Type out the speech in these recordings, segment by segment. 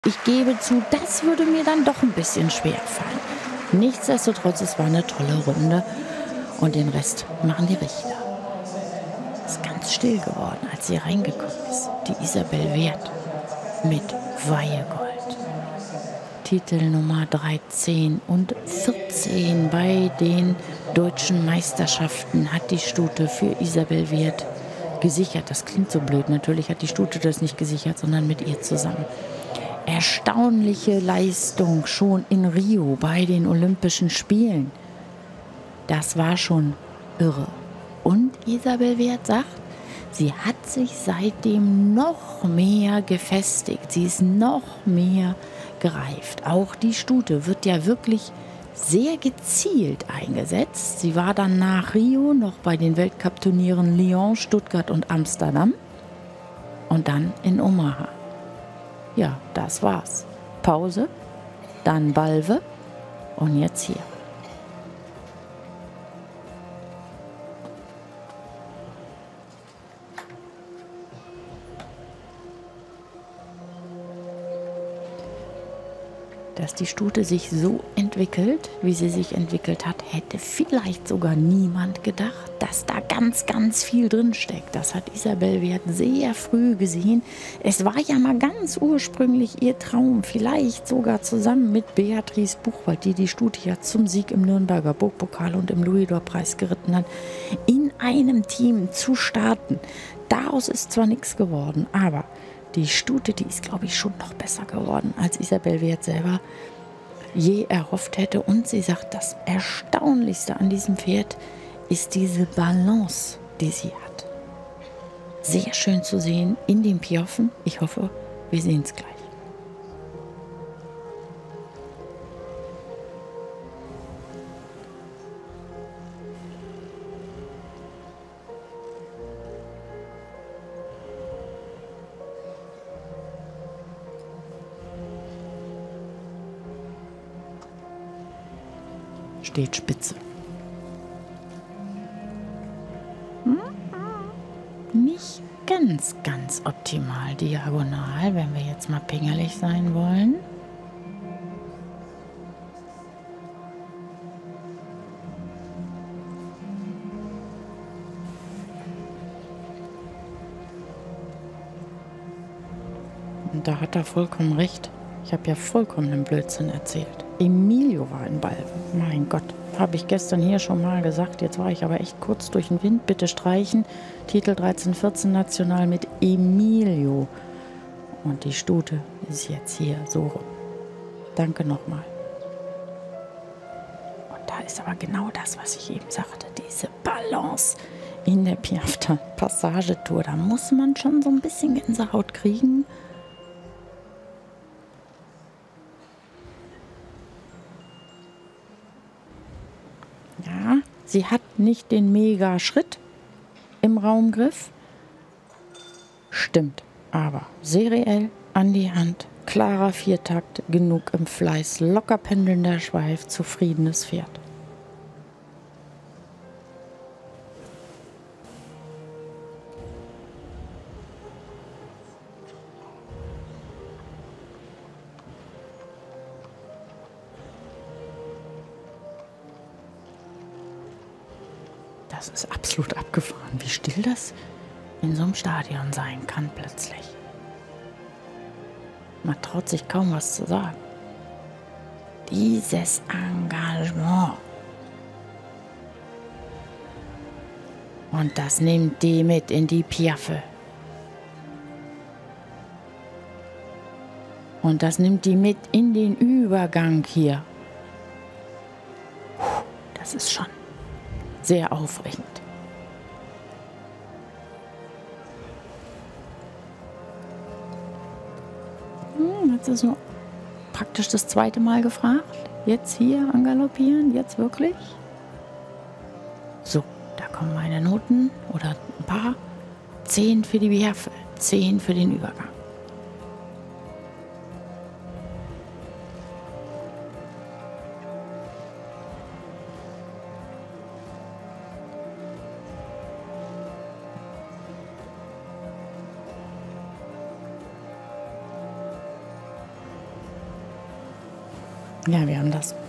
Ich gebe zu, das würde mir dann doch ein bisschen schwer fallen. Nichtsdestotrotz, es war eine tolle Runde und den Rest machen die Richter. Es ist ganz still geworden, als sie reingekommen ist, die Isabel Wert mit Weihegold. Titel Nummer 13 und 14 bei den deutschen Meisterschaften hat die Stute für Isabel Wert gesichert. Das klingt so blöd. Natürlich hat die Stute das nicht gesichert, sondern mit ihr zusammen. Erstaunliche Leistung schon in Rio bei den Olympischen Spielen. Das war schon irre. Und Isabel Wert sagt, sie hat sich seitdem noch mehr gefestigt. Sie ist noch mehr gereift. Auch die Stute wird ja wirklich sehr gezielt eingesetzt. Sie war dann nach Rio noch bei den Weltcup-Turnieren Lyon, Stuttgart und Amsterdam und dann in Omaha. Ja, das war's. Pause, dann Balve und jetzt hier. Dass die Stute sich so entwickelt, wie sie sich entwickelt hat, hätte vielleicht sogar niemand gedacht, dass da ganz, ganz viel drinsteckt. Das hat Isabel Wert sehr früh gesehen. Es war ja mal ganz ursprünglich ihr Traum, vielleicht sogar zusammen mit Beatrice Buchwald, die die Stute ja zum Sieg im Nürnberger Burgpokal und im Louis-d'Or-Preis geritten hat, in einem Team zu starten. Daraus ist zwar nichts geworden, aber die Stute, die ist, glaube ich, schon noch besser geworden, als Isabel Wert selber je erhofft hätte. Und sie sagt, das Erstaunlichste an diesem Pferd ist diese Balance, die sie hat. Sehr schön zu sehen in den Piaffen. Ich hoffe, wir sehen es gleich. Steht spitze. Nicht ganz, ganz optimal diagonal, wenn wir jetzt mal pingelig sein wollen. Und da hat er vollkommen recht. Ich habe ja vollkommenen Blödsinn erzählt. Emilio war in Balve. Mein Gott, habe ich gestern hier schon mal gesagt. Jetzt war ich aber echt kurz durch den Wind. Bitte streichen. Titel 13-14 national mit Emilio. Und die Stute ist jetzt hier so rum. Danke nochmal. Und da ist aber genau das, was ich eben sagte. Diese Balance in der Piaffer Passagetour. Da muss man schon so ein bisschen Gänsehaut kriegen. Ja, sie hat nicht den Mega-Schritt im Raumgriff. Stimmt, aber seriell an die Hand, klarer Viertakt, genug im Fleiß, locker pendelnder Schweif, zufriedenes Pferd. Das ist absolut abgefahren, wie still das in so einem Stadion sein kann plötzlich. Man traut sich kaum was zu sagen. Dieses Engagement. Und das nimmt die mit in die Piaffe. Und das nimmt die mit in den Übergang hier. Das ist schon sehr aufregend. Jetzt ist so praktisch das zweite Mal gefragt. Jetzt hier angaloppieren, jetzt wirklich. So, da kommen meine Noten oder ein paar. 10 für die Piaffe, 10 für den Übergang. Ja, wir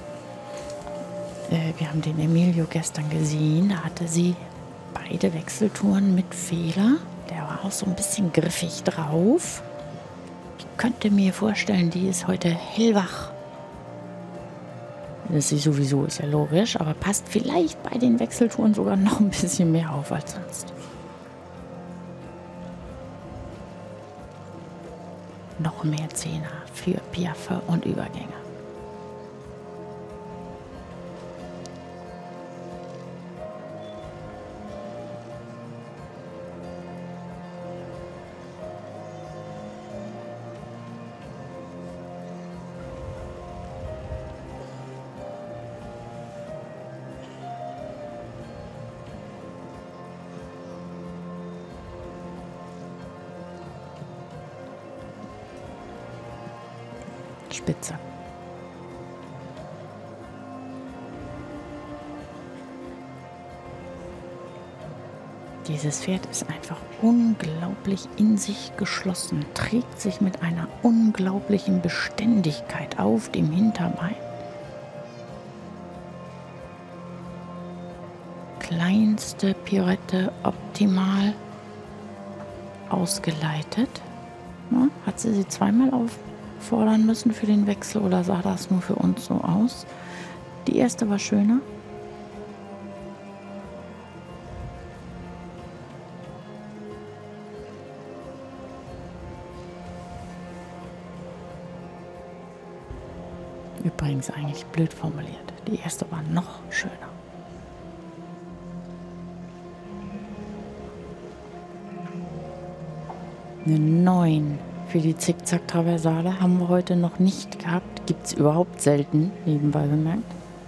haben den Emilio gestern gesehen. Da hatte sie beide Wechseltouren mit Fehler. Der war auch so ein bisschen griffig drauf. Ich könnte mir vorstellen, die ist heute hellwach. Das ist sie sowieso, ist ja logisch, aber passt vielleicht bei den Wechseltouren sogar noch ein bisschen mehr auf als sonst. Noch mehr Zehner für Piaffe und Übergänge. Spitze. Dieses Pferd ist einfach unglaublich in sich geschlossen, trägt sich mit einer unglaublichen Beständigkeit auf dem Hinterbein. Kleinste Pirouette optimal ausgeleitet. Na, hat sie zweimal auffordern müssen für den Wechsel oder sah das nur für uns so aus? Die erste war schöner. Übrigens eigentlich blöd formuliert. Die erste war noch schöner. Eine 9 für die Zickzack-Traversale haben wir heute noch nicht gehabt. Gibt es überhaupt selten, nebenbei bemerkt.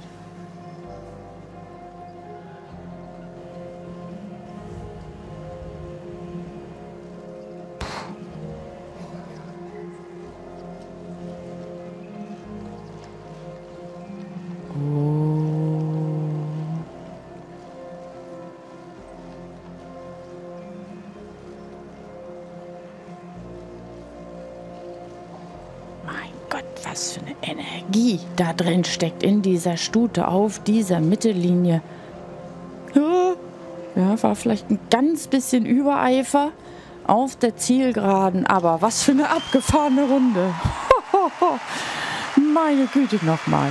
Was für eine Energie da drin steckt in dieser Stute auf dieser Mittellinie. Ja, war vielleicht ein ganz bisschen Übereifer auf der Zielgeraden, aber was für eine abgefahrene Runde. Meine Güte nochmal.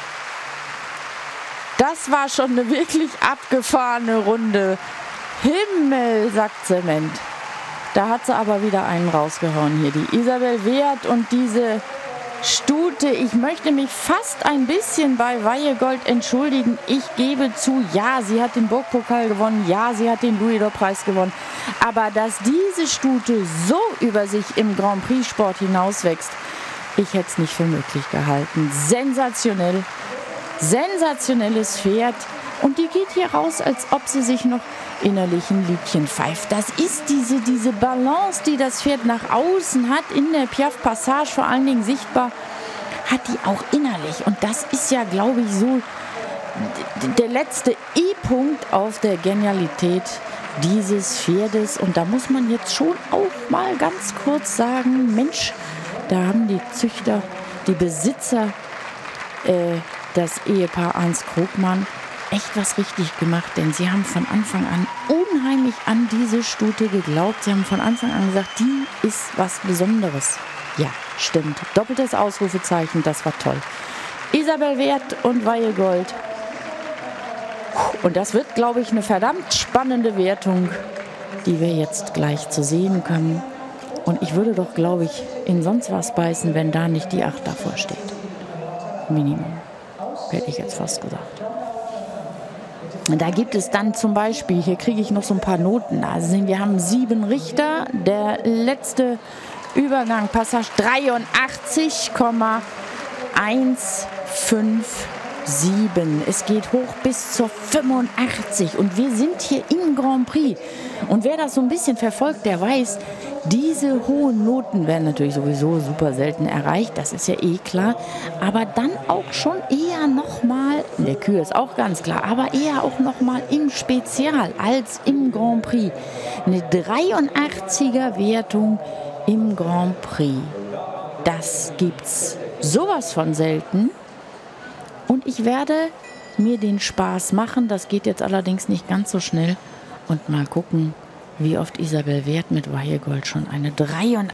Das war schon eine wirklich abgefahrene Runde. Himmel, sagt Zement. Da hat sie aber wieder einen rausgehauen hier. Die Isabel Wert und diese Stute, ich möchte mich fast ein bisschen bei Weihegold entschuldigen. Ich gebe zu, ja, sie hat den Burgpokal gewonnen, ja, sie hat den Louis-d'Or-Preis gewonnen. Aber dass diese Stute so über sich im Grand Prix-Sport hinauswächst, ich hätte es nicht für möglich gehalten. Sensationell, sensationelles Pferd. Und die geht hier raus, als ob sie sich noch innerlich ein Liedchen pfeift. Das ist diese Balance, die das Pferd nach außen hat, in der Piaffe Passage vor allen Dingen sichtbar, hat die auch innerlich. Und das ist ja, glaube ich, so der letzte I-Punkt auf der Genialität dieses Pferdes. Und da muss man jetzt schon auch mal ganz kurz sagen, Mensch, da haben die Züchter, die Besitzer, das Ehepaar Arns Krogmann, echt was richtig gemacht, denn sie haben von Anfang an unheimlich an diese Stute geglaubt. Sie haben von Anfang an gesagt, die ist was Besonderes. Ja, stimmt. Doppeltes Ausrufezeichen, das war toll. Isabel Wert und Weihegold. Und das wird, glaube ich, eine verdammt spannende Wertung, die wir jetzt gleich zu sehen können. Und ich würde doch, glaube ich, in sonst was beißen, wenn da nicht die 8 davor steht. Minimum. Hätte ich jetzt fast gesagt. Da gibt es dann zum Beispiel, hier kriege ich noch so ein paar Noten. Also wir haben 7 Richter, der letzte Übergang, Passage 83,157. Es geht hoch bis zur 85 und wir sind hier im Grand Prix. Und wer das so ein bisschen verfolgt, der weiß, diese hohen Noten werden natürlich sowieso super selten erreicht, das ist ja eh klar, aber dann auch schon eher nochmal, in der Kür ist auch ganz klar, aber eher auch nochmal im Spezial als im Grand Prix. Eine 83er Wertung im Grand Prix, das gibt's sowas von selten. Und ich werde mir den Spaß machen. Das geht jetzt allerdings nicht ganz so schnell. Und mal gucken, wie oft Isabel Wert mit Weihegold schon eine 83